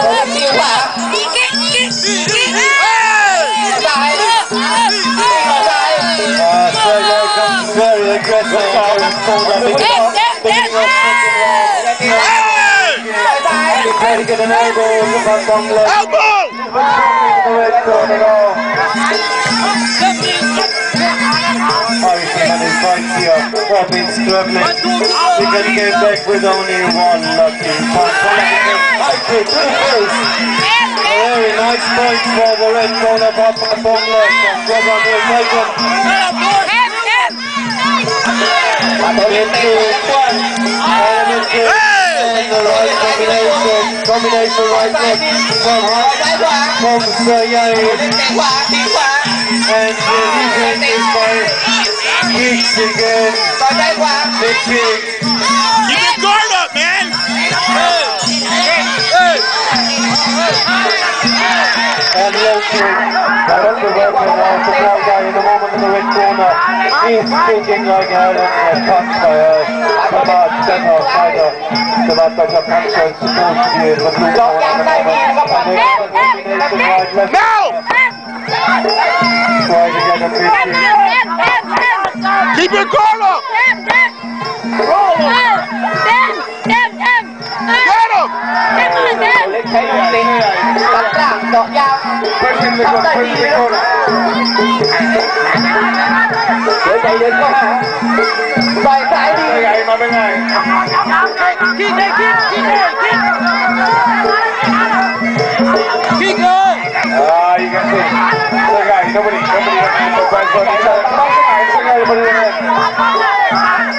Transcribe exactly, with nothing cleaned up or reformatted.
Kiêu hả? Sai. Sai. Sergey comes very aggressive now and pulled up his top, picking up He tried to get an elbow on the back bottom left. Elbow! The red corner now. Harrison had his fights here. Robin struggling. He can get back with only one lucky punch. High kick to the face. Very nice point for the red corner back bottom left. And Robin will take him. Into one. Element kick. And the right combination. Combination right neck from from Sergey. And the defense is by kicks again. The kick. Keep your guard up, man! And low kick. That's the weapon of the black guy in the moment in the red corner. He's kicking like hell and touched by a Kabad center fighter. Kabad Better Puncher is supposed to be in the blue corner at the moment. And there's a combination right left. Now! Try to get a big kick. Keep your guard up! Roll him! Get him! เล็กใช้ลูกศิษย์ตัดกลางดอกยาวเข้าได้ดีแล้วเดี๋ยวใจเย็นก็ต่อยสายดีไงมาเป็นไงคิดเลยคิดคิดเลยคิดคิดเลย Ah, you can see. The guy, nobody, nobody wants to put back on each other. Nobody wants to